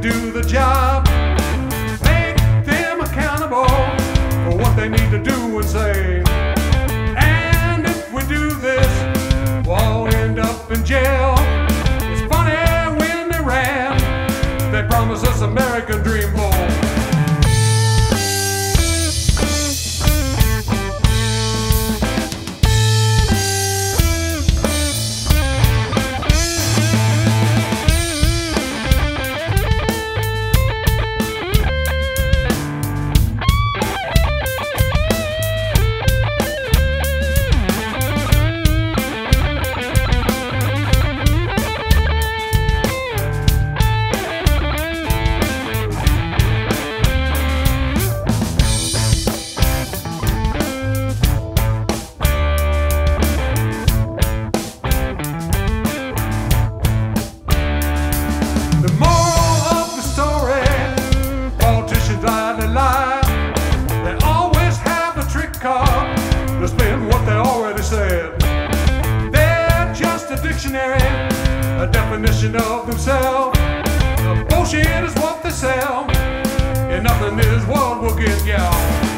do the job. Make them accountable for what they need to do and say. And if we do this, we'll all end up in jail. It's funny when they ran, they promised us American dream bowl. To spin what they already said. They're just a dictionary, a definition of themselves. The bullshit is what they sell, and nothing is what will get y'all.